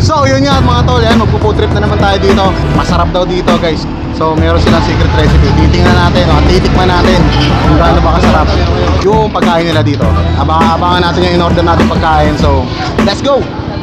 So yun nga mga tol, yan, magpo-food trip na naman tayo dito. Masarap daw dito guys. So meron silang secret recipe. Titingnan natin, titikman natin kung gaano ba kasarap yung pagkain nila dito. Abangan natin yung in-order natin pagkain. So let's go!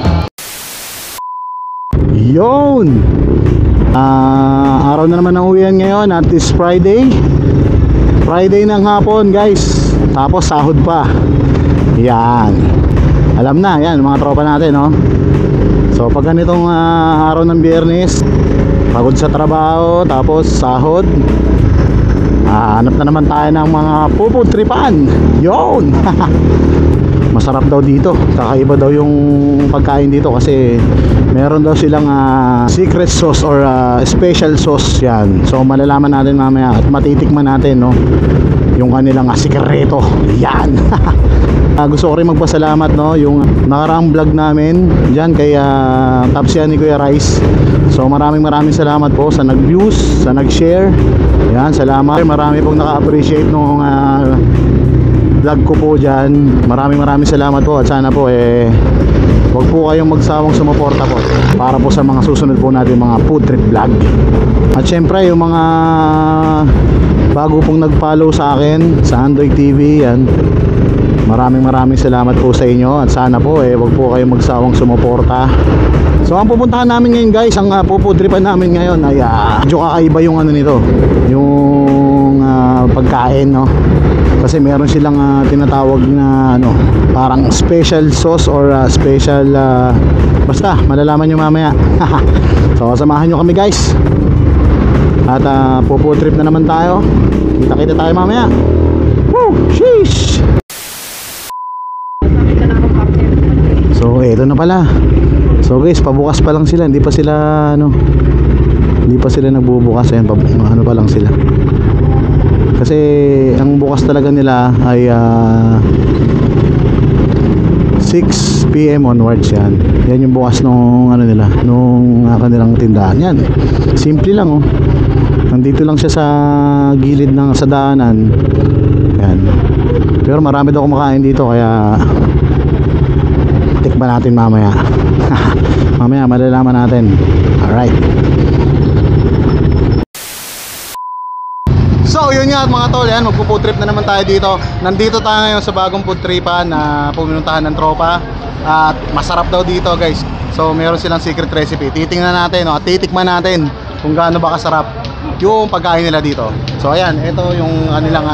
Yun! Araw na naman ng uwian ngayon at this Friday ng hapon guys. Tapos sahod pa. Yan. Alam na, yan mga tropa natin, no? So pag ganitong araw ng Biyernes, pagod sa trabaho, tapos sahod, hanap na naman tayo ng mga puputripan. Yun! Masarap daw dito. Kakaiba daw yung pagkain dito kasi meron daw silang secret sauce or special sauce yan. So malalaman natin mamaya at matitikman natin, no, yung kanilang sikreto. Yan. Gusto ko rin magpasalamat, no, yung nakaraang vlog namin diyan kay Tapsian ni Kuya Rice. So maraming salamat po sa nag-views, sa nag-share. Yan, salamat. Marami pong naka-appreciate nung vlog ko po dyan. Maraming salamat po at sana po wag po kayong magsawang sumuporta po para po sa mga susunod po natin mga food trip vlog. At syempre yung mga bago pong nag-follow sa akin sa Andoy TV, yan, maraming salamat po sa inyo at sana po wag po kayong magsawang sumuporta. So ang pupuntahan namin ngayon guys, ang puputripan namin ngayon ay medyo kakaiba yung nito, yung pagkain, no? Kasi meron silang tinatawag na parang special sauce or special basta malalaman nyo mamaya. So samahan nyo kami guys. At puputrip na naman tayo. Kita tayo mamaya. Woo! Sheesh! So eto na pala. So guys, pabukas pa lang sila. Hindi pa sila nagbubukas. Ayan, pa lang sila. Kasi ang bukas talaga nila ay 6 PM onwards yan. Yan yung bukas nung nung kanilang tindahan. Yan. Simple lang, oh. Nandito lang siya sa gilid ng sa daanan. Yan. Pero marami daw kumakain dito kaya tikman natin mamaya. Mamaya malalaman natin. Alright. So yun nga mga tol, yan, magpo-food trip na naman tayo dito. Nandito tayo ngayon sa bagong food tripan na pumuntahan ng tropa. At masarap daw dito guys. So meron silang secret recipe. Titingnan natin, at titikman natin kung gaano ba kasarap yung pagkain nila dito. So ayan, ito yung kanilang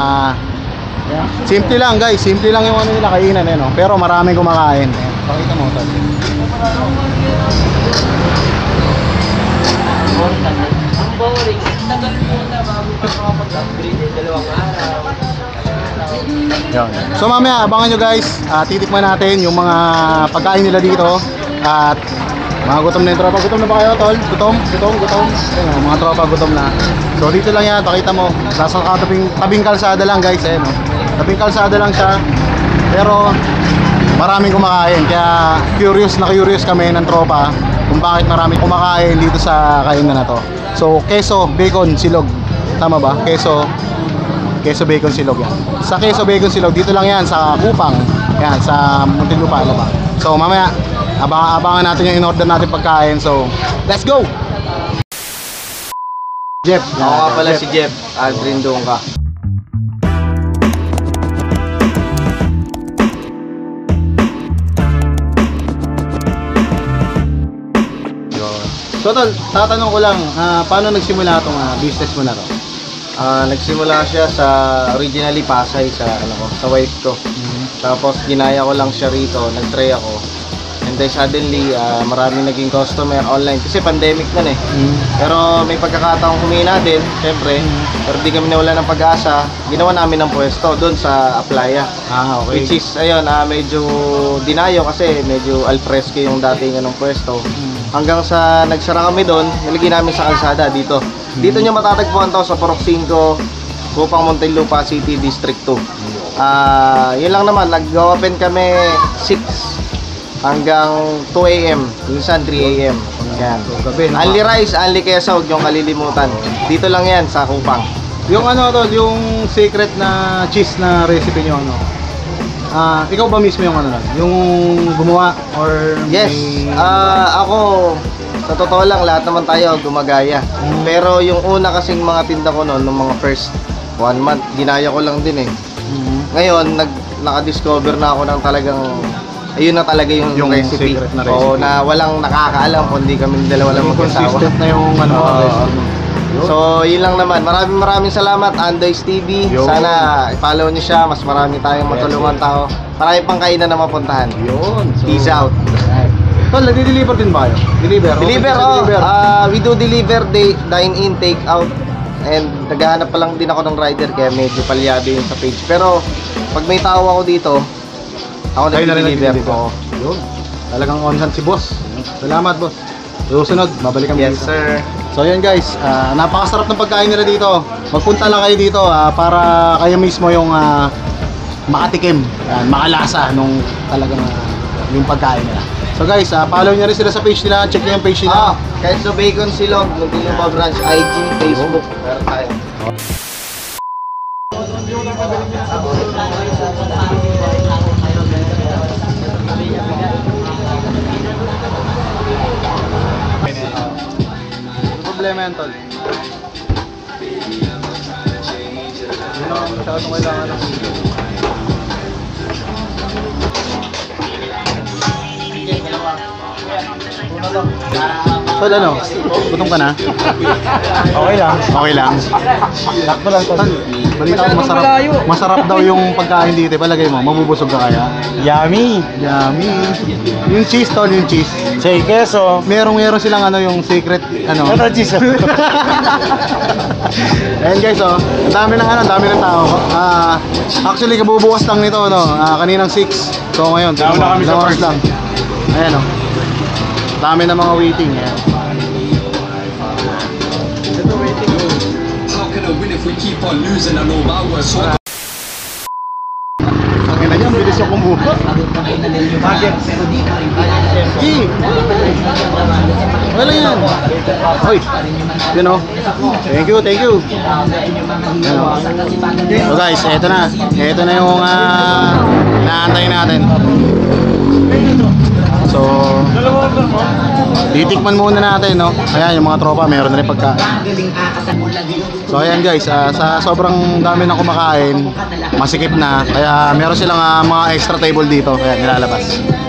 simple lang guys, simple lang yung nila kainan, no? Pero maraming kumakain. Pakita mo tol. Ang boring, tagal muna bago pa makapag-upgrade, dalawang araw. Yan. So mamaya abangan nyo guys, titikman natin yung mga pagkain nila dito. At mga gutom na yung tropa. Gutom na ba kayo tol? Gutom? Ayun, mga tropa gutom na. So dito lang yan, pakita mo. Nasa tabing kalsada lang guys, ayun, tabing kalsada lang siya. Pero maraming kumakain. Kaya curious kami ng tropa kung bakit maraming kumakain dito sa kainan na to. So keso, bacon, silog. Tama ba? Keso, bacon, silog yan. Sa keso, bacon, silog, dito lang yan sa Kupang. Yan, sa Muntinlupa, ba? So mamaya abangan natin yung in-order natin pagkain. So let's go! Jeff. Ako nga pala si Jeff, Aldrin Dongka. So tol, tatanong ko lang, paano nagsimula itong business mo na to? Nagsimula siya sa originally Pasay sa sa wife ko. Tapos ginaya ko lang siya rito, nag-try ako. And then suddenly maraming naging customer online kasi pandemic na Pero may pagkakataong humina din, syempre. Pero di kami nawala ng pag-asa. Ginawa namin ng pwesto doon sa Aplaya. Okay. Which is ayun, medyo dinayo kasi medyo alfresco yung dating pwesto. Hanggang sa nagsara kami doon, nilagay namin sa kalsada dito. Dito nyo matatagpuan to sa Purok 5, Kupang, Muntinlupa City, District 2. Yun lang naman, nag-open kami 6 hanggang 2 AM, minsan 3 AM. Yan. Only rice, only queso, huwag nyong kalilimutan. Dito lang yan sa Kupang. Yung tol, yung secret na cheese na recipe nyo, ikaw ba mismo yung ano nun? Yung gumawa or Yes, ako, sa totoo lang, lahat naman tayo gumagaya. Pero yung una kasing mga tinda ko noon, nung mga first 1 month, ginaya ko lang din eh. Ngayon, naka-discover na ako ng talagang, ayun na talaga yung recipe. secret na Oo, recipe. na walang nakakaalam, kundi kami dalawa lang mag-asawa. Consistent na yung ano. Oo. So, yun lang naman. Maraming salamat, Andoy's TV. Yo. Sana i-follow niyo siya. Mas marami tayong matulungan tao. Marami pang kainan na mapuntahan. Yun. Peace out. Tol, nagdi-deliver din ba kayo? Deliver? Deliver, Okay, oh. deliver. We do deliver, dine-in, take-out. And naghahanap pa lang din ako ng rider kaya medyo palyado yun sa page. Pero pag may tao ako dito, ako Kayo na rin nag-deliver. nag-deliver. Oo. Yun. Talagang on hand si boss. Salamat, boss. Susunod, babalik kami Yes, dito. sir. So yan guys, napakasarap ng pagkain nila dito. Magpunta lang kayo dito para kayo mismo yung makatikim, makalasa nung talagang yung pagkain nila. So guys, follow nyo rin sila sa page nila, check nyo yung page nila. Kahit sa Bacon Silog, Muntinlupa Branch, IG, Facebook, meron tayo. Problema yan, tol. Yun lang ang masyadong kailangan ng Tol, ano? Gutom ka na? Okay lang. Okay lang. Sakto lang, tol. Balita ko masarap daw yung pagkain dito. Palagay mo, mabubusog ka kaya? Yummy! Yummy. Yung cheese, tol, yung cheese. Say queso. Meron silang ano yung secret ano. Ano cheese? Ayan guys, oh. Ang dami ng tao. Actually kabubukas lang nito, no. Kaninang 6. So ngayon, Nauna kami sa oras first. lang. Ayan, oh. Dami ng mga waiting. Ayan. How can I win if we keep on losing? I know my words. So Ang ina niya, ang bilis yung kumuha. Wala yan. Hoy. Yun o. Thank you. Yan o. So guys, eto na. Eto na yung naantay natin. So, titikman muna natin, no? Ayan, yung mga tropa, meron na rin pagkain. So, ayan guys, sa sobrang dami na kumakain, masikip na. Kaya meron silang mga extra table dito. Ayan, nilalabas.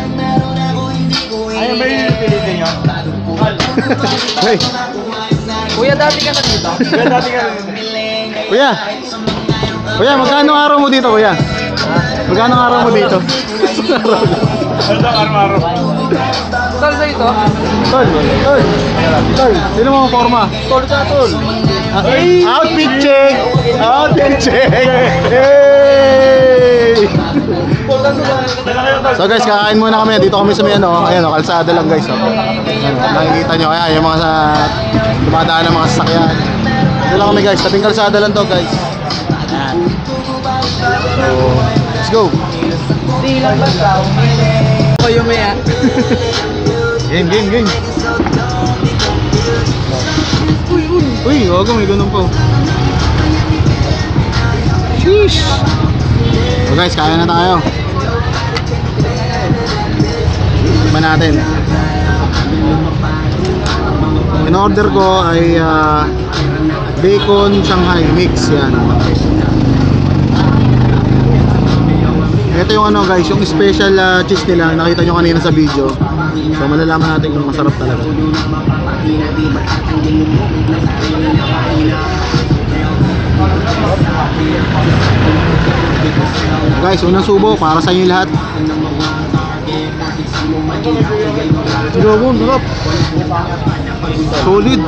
Ayun ba yung pilitin nyo? Hey, Kuya, dati ka na dito. Kuya, dati ka na dito. Kuya, magkano araw mo dito, kuya? Magkano araw mo dito? Ano daw araw-araw? Tol sa ito? Tol, sino mo ang forma? Tol ka tol. Outfit check! Hey! So guys, kakain muna kami. Dito kami sa may ano, ayan oh, kalsada lang guys. Oh. Ayan, oh, nakikita nyo, ayan yung mga dumadaan ng mga sasakyan. Dito lang kami guys, tabing kalsada lang to guys. Ayan. So, let's go. Kayo may Game. Uy, wag may ganun po. Sheesh. So guys, kaya na tayo. Tikman natin. In order ko ay bacon Shanghai mix yan. Ito yung ano guys, yung special cheese nila, nakita nyo kanina sa video. So malalaman natin kung masarap talaga. Guys, unang subo para sa inyo lahat. Grabe, sarap. Solid.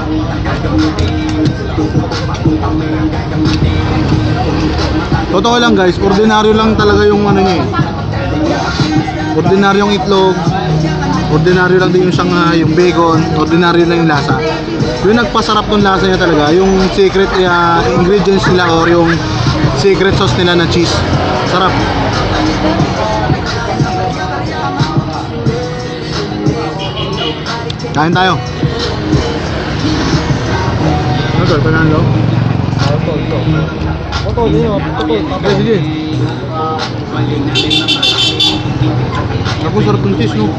Totoo lang guys, ordinaryo lang talaga yung ano niya eh. Ordinaryong itlog, ordinaryo lang din yung Shanghai, yung bacon, ordinaryo lang yung lasa. Yung nagpasarap ng lasa niya talaga, yung secret ingredients nila or yung secret sauce nila na cheese. Sarap. Kain tayo. Ano to? Panalo? Ito. Sige. Ako, sarap ng cheese, no?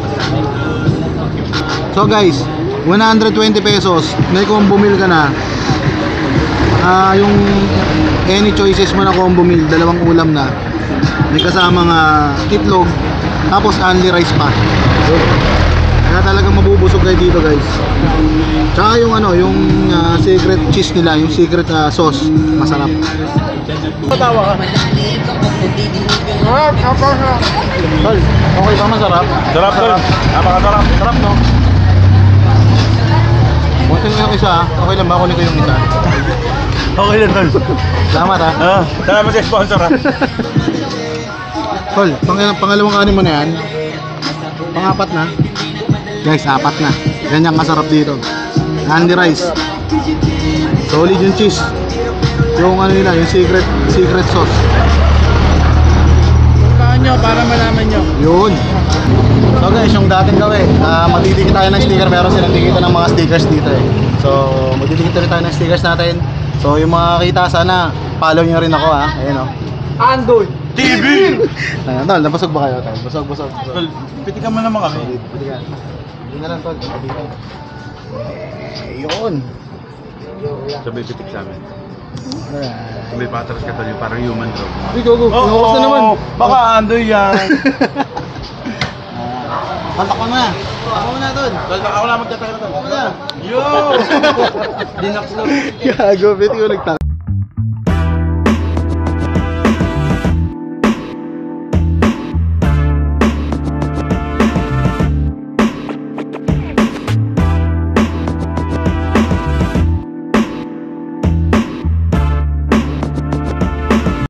So guys, 120 pesos. May combo meal ka na. Yung any choices mo na combo meal, dalawang ulam na. May kasamang itlog, tapos only rice pa. Kaya talagang mabubusog kayo dito, guys. Tsaka yung yung secret cheese nila, yung secret sauce, masarap. Patawa ka. Tol, okay ba, masarap? Sarap, sarap. Napakasarap. Sarap, no? Butin yung isa, okay lang ba kunin ko yung isa? Okay lang, tol. Salamat ha. Salamat sa sponsor, ha? Tol, pangalawang kanin mo na yan. Pangapat na. Guys, apat na. Ganyan kasarap dito. Handy rice. Solid yung cheese. Yung nila, yung secret sauce. Puntahan nyo para malaman nyo. Yun. So guys, yung dating gawin, magdidikit tayo ng sticker. Meron silang dikita ng mga stickers dito eh. So, magdidikit ulit tayo ng stickers natin. So, yung mga kita, sana follow nyo rin ako ha. Ayun o. Andoy! TV! Tol, nabusog ba kayo? Tol? Busog. Tol, pitikan mo naman kami. Pitikan. Yun na lang, Tol. Pitikan. Yun. Sabay pitik sa amin. Sabay patras ka, tol. Parang human draw. Uy, go. Pinukas na naman. Baka Andoy yan. Kontak ko na. Ako na, Tol. Tol, ako na magtatay na, tol. Ako na. Yo! Dinaplo. Gago, biti ko nagtak.